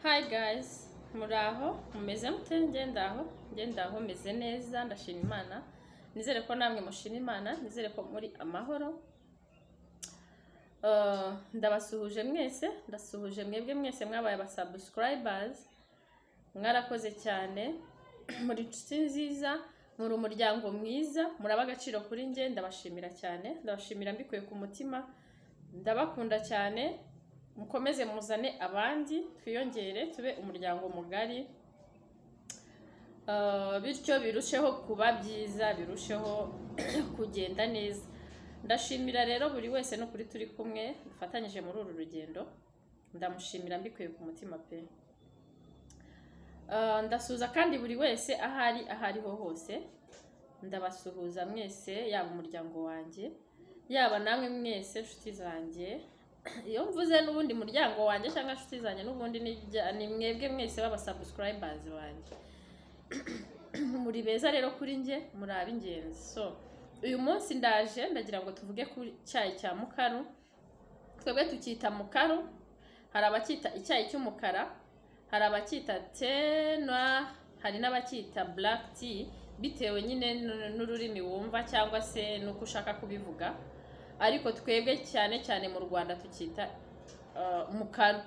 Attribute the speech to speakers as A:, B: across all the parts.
A: Hi guys, muraho mumeze mute? Ngendaho meze neza, ndashima Imana. Nizere ko namwe mushima Imana, nizere ko muri amahoro. Ndabasuhuje mwese, ndasuhuje mwebwe mwese mwabaye aba subscribers. Mwarakoze cyane, muri inshuti nziza, muri umuryango mwiza, muraba agaciro kuri nge, ndabashimira cyane, ndabashimira mbikuye ku mutima. Ndabakunda cyane. Mukomeze muzane abandi, twiyongere tube umuryango mugari, bityo birusheho kuba byiza, birusheho kugenda neza. Ndashimira rero buri wese no kuri turi kumwe dufatanyije muri uru rugendo, ndamushimira mbikuye ku mutima pe. Ndasuhuza kandi buri wese ahariho hose, ndabasuhuza mwese, yaba umuryango wanjye, yaba namwe mwese inshuti zanjye. Iyo mvuze n'ubundi muryango wanjye cyangwa inshuti zanjye n'ubundi ni mwebwe mwese baba subscribers banjye. Muri beza rero kuri nge, muri ab'ingenzi. So uyu munsi ndagira ngo tuvuge ku cyayi cya mukaru. Twebwe tukita mukaru, hari abakita icyayi cy'umukara, hari abakita thé noir, hari n'abakita black tea, bitewe nyine n'ururimi wumva cyangwa se nuko ushaka kubivuga. Ariko twebwe cyane cyane mu Rwanda tukita mukaru.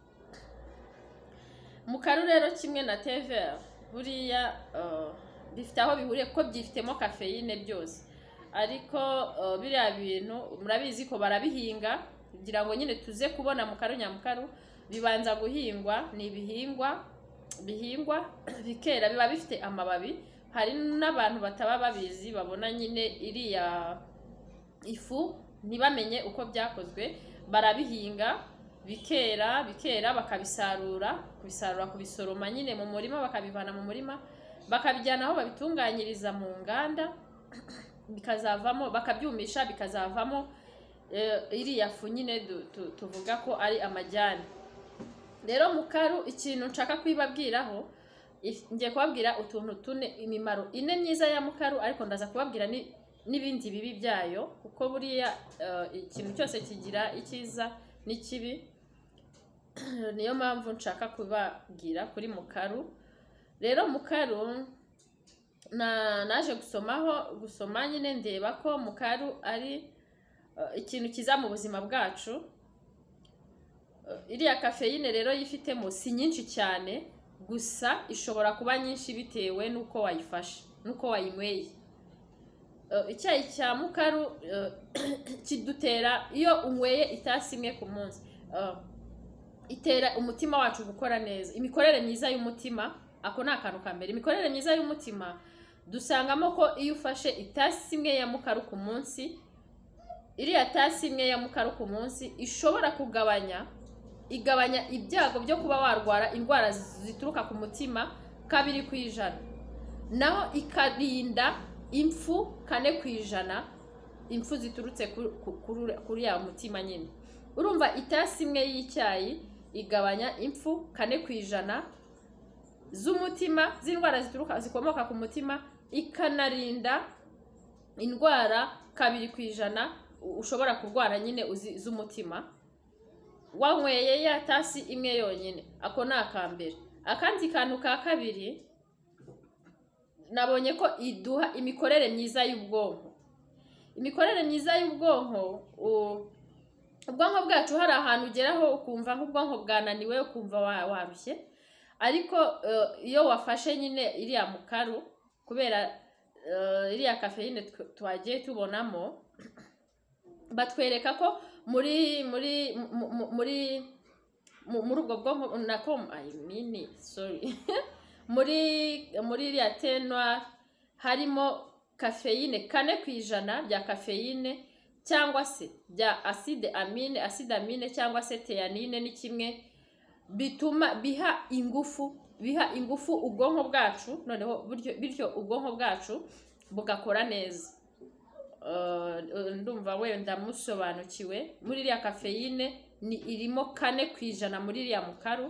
A: Mukaru rero kimwe na thé vert buriya bifite aho bihuriye ko byifitemo cafeine byose. Ariko biriya bintu murabizi ko barabihinga kugira ngo nyine tuze kubona mukaru nyamukaru, bibanza guhingwa, ni ibihingwa bihingwa bikera, biba bifite amababi. Hari n'abantu bataba babizi, babona nyine iriya ifu ntibamenye uko byakozwe. Barabihinga bikera bakabisarura, kubisoroma nyine mu murima, bakabivana mu murima bakabijyana aho babitunganyiriza mu nganda, bikazavamo, bakabyumisha bikazavamo iriya fu nyine tuvuga ko ari amajyane. Rero mukaru, ikintu nshaka kwibabwiraho, ngiye kubabwira utuntu tune, imimaro ine myiza ya mukaru, ariko ndaza kubabwira n'ibindi bibi byayo, kuko buriya ikintu cyose kigira icyiza n'ikibi. Niyo mpamvu nshaka kubabwira kuri mukaru. Rero mukaru naje gusoma nyine ndeba ko mukaru ari ikintu kiza mu buzima bwacu. Iriya cafeine rero yifitemo si nyinshi cyane, gusa ishobora kuba nyinshi bitewe n'uko wayifashe, n'uko wayinyweye. Icyayi cya mukaru kidutera, iyo unyweye itasi imwe ku munsi, itera umutima wacu gukora neza, imikorere myiza y'umutima. Ako ni akantu ka mbere. Imikorere myiza y'umutima dusangamo ko iyo ufashe itasi imwe ya mukaru ku munsi, iriya tasi imwe ya mukaru ku munsi ishobora igabanya ibyago byo kuba warwara indwara zituruka ku mutima 2%, naho ikarinda impfu 4%, impfu ziturutse kuri ya mutima nyine. Urumva itasi imwe y'icyayi igabanya impfu 4% z'umutima, z'indwara zikomoka ku mutima, ikanarinda indwara 2% ushobora kurwara nyine z'umutima wanyweye ya tasi imwe yonyine. Ako ni akambere. Akandi kantu ka kabiri, nabonye ko iduha imikorere myiza y'ubwonko. Imikorere myiza y'ubwonko, ubwonko bwacu hari ahantu ugeraho ukumva nk'ubwonko bwananiwe, ukumva warushye. Ariko iyo wafashe nyine iriya mukaru, kubera iriya cafeine twagiye tubonamo, batwereka ko muri ubwo bwonko muri iriya thé noir harimo cafeine 4% bya cafeine, cyangwa se bya acide amine cyangwa se theanine ni kimwe, bituma biha ingufu ubwonko bwacu, noneho bityo ubwonko bwacu bugakora neza. Ndumva wenda musobanukiwe. Muri iriya cafeine irimo 4% muri iriya mukaru,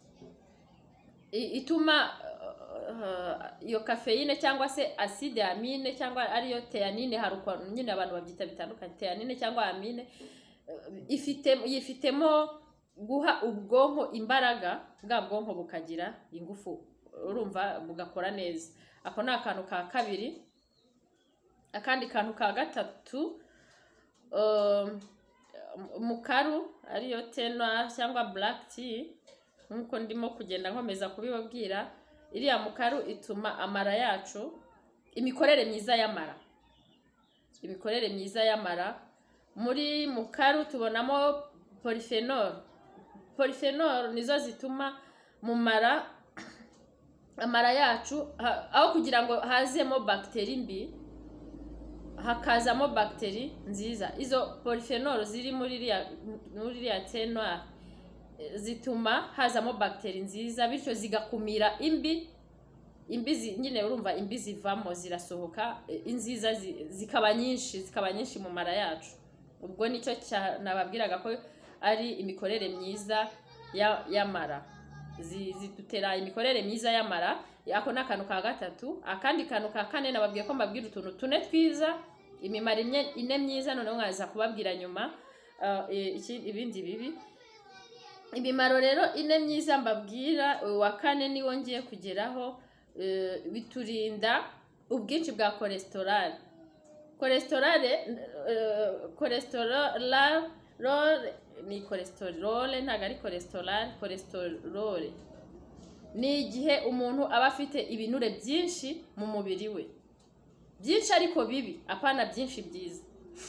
A: ituma iyo cafeine cyangwa se acide amine cyangwa ariyo theanine, hari ukuntu nyine abantu babyita bitandukanye, theanine cyangwa amine, yifitemo guha ubwonko imbaraga, bwa bwonko bukagira ingufu, urumva bugakora neza. Ako ni akantu ka kabiri. Akandi kantu ka gatatu, mukaru ariyo tenwa cyangwa black tea, nkuko ndimo kugenda nkomeza kubibabwira. Iriya mukaru ituma amara yacu, imikorere myiza y'amara. Muri mukaru tubonamo polyphenol nizo zituma mu amara yacu aho kugira ngo hazemo bakteri mbi hakazamo bakteri nziza. Izo polyphenol ziri muri iriya thé noire zituma hazamo bakteri nziza, bityo zigakumira imbi nyine urumva imbi zivamo zirasohoka, inziza zikaba nyinshi mu mara yacu. Ubwo nicyo nababwiraga ko ari imikorere myiza y'amara, zidutera imikorere myiza y'amara. Ako ni akantu ka gatatu. Akandi kantu ka kane nababwiye ko mbabwira utuntu tune twiza, imimaro ine myiza, noneho nkaza kubabwira nyuma ibindi bibi. Imimaro rero ine myiza mbabwira, wa kane niwo ngiye kugeraho. Biturinda ubwinshi bwa cholesterol. Cholesterol ni cholesterol, ntago ari cholesterol. Ni igihe umuntu aba afite ibinure byinshi mu mubiri we, byinshi ariko bibi, apana byinshi byiza.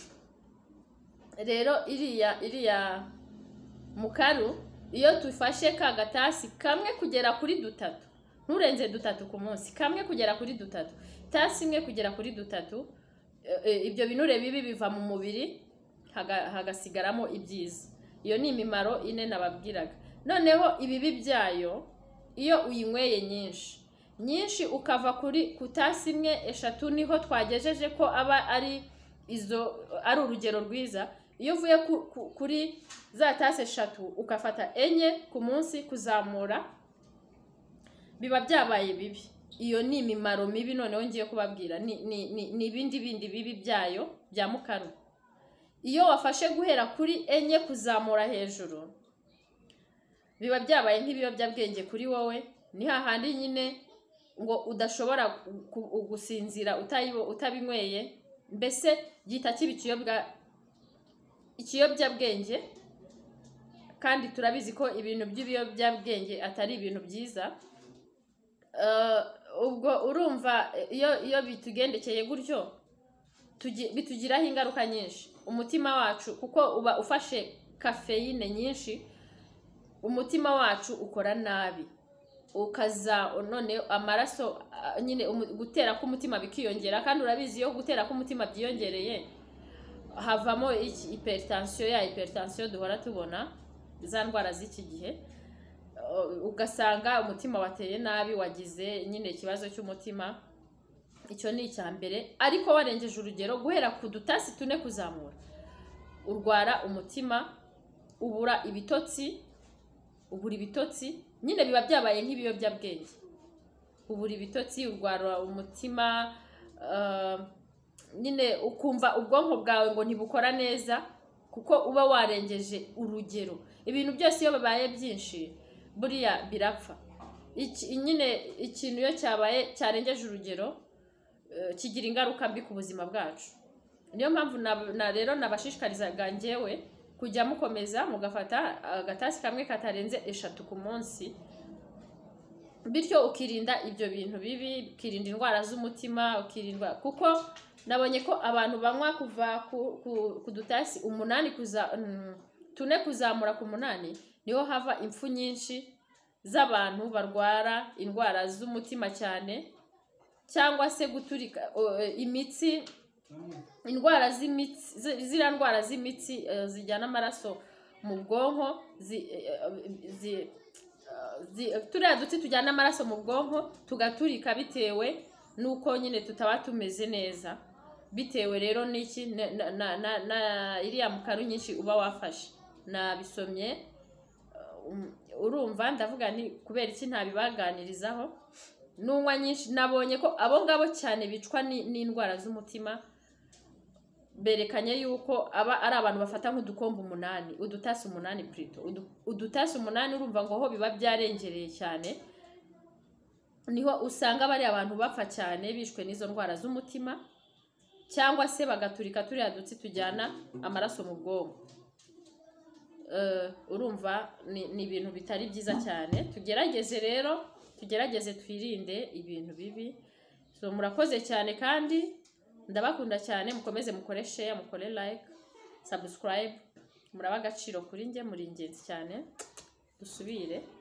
A: Rero iriya mukaru iyo tufashe ka gatasi kamwe kugera kuri dutatu, nturenze dutatu ku munsi, kamwe kugera kuri dutatu, tasi imwe kugera kuri dutatu, ibyo binure bibi biva mu mubiri hagasigaramo ibyiza. Iyo ni imimaro ine nababwiraga. Noneho ibibi byayo, iyo uyinyweye nyinshi ukava ku tasi imwe eshatu, niho twagejeje ko aba ari urugero rwiza. Iyo uvuye kuri za tasi eshatu ukafata enye ku munsi kuzamura, biba byabaye bibi. Iyo ni imimaro mibi noneho ngiye kubabwira. Ni ibindi bibi byayo bya mukaru. Iyo wafashe guhera kuri enye kuzamura hejuru, biba byabaye nk'ibiyobyabwenge kuri wowe. Ni hahandi nyine ngo udashobora gusinzira utabinyweye, mbese gihita kiba ikiyobyabwenge. Kandi turabizi ko ibintu by'ibiyobyabwenge atari ibintu byiza. Ubwo urumva iyo bitugendekeye gutyo bitugiraho ingaruka nyinshi. Umutima wacu, kuko uba ufashe kafeyine nyinshi, umutima wacu ukora nabi, none amaraso nyine gutera k'umutima bikiyongera. Kandi urabizi iyo gutera k'umutima byiyongereye havamo hypertension duhora tubona, za ndwara z'iki gihe. Ugasanga umutima wateye nabi, wagize nyine ikibazo cy'umutima. Icyo ni icya mbere. Ariko warengeje urugero guhera ku dutasi tune kuzamura, urwara umutima, ubura ibitotsi, nyine biba byabaye nk'ibiyobyabwenge. Ubura ibitotsi, urwara umutima, nyine ukumva ubwonko bwawe ngo ntibukora neza, kuko uba warengeje urugero. Ibintu byose iyo bibaye byinshi buriya birapfa. Nyine ikintu iyo cyarengeje urugero kigira ingaruka mbi ku buzima bwacu. Niyo mpamvu rero nabashishikarizaga njyewe kujya mukomeza mugafata agatasi kamwe katarenze eshatu ku munsi, bityo ukirinda ibyo bintu bibi, ukirinda indwara z'umutima, kuko nabonye ko abantu banywa kuva ku dutasi tune kuzamura ku munani, niho hava impfu nyinshi z'abantu barwara indwara z'umutima cyane, cyangwa se guturika imitsi, indwara z'imitsi, ziriya ndwara z'imitsi zijyana amaraso mu bwonko, turiya dutsi tujyana amaraso mu bwonko tugaturika bitewe n'uko nyine tutaba tumeze neza, bitewe rero n'iki na iriya mukaru nyinshi uba wafashe. Nabisomye, urumva ndavuga nti kubera iki ntabibaganirizaho. N'unywa nyinshi, nabonye ko abo ngabo cyane bicwa n'indwara z'umutima berekanye yuko aba ari abantu bafata nk'udukombe 8 udutasi 8 plutôt udutasi 8 urumva ngo ho biba byarengereye cyane niho usanga bari abantu bapfa cyane bishwe n'izo ndwara z'umutima cyangwa se bagaturika turi adutsi tujyana amaraso mu bwonko. Urumva ni ibintu bitari byiza cyane. Tugerageze twirinde ibintu bibi. So murakoze cyane kandi ndabakunda cyane, mukomeze mukore share, mukore like, subscribe, muraba agaciro kuri nge, muri ingenzi cyane. Dusubire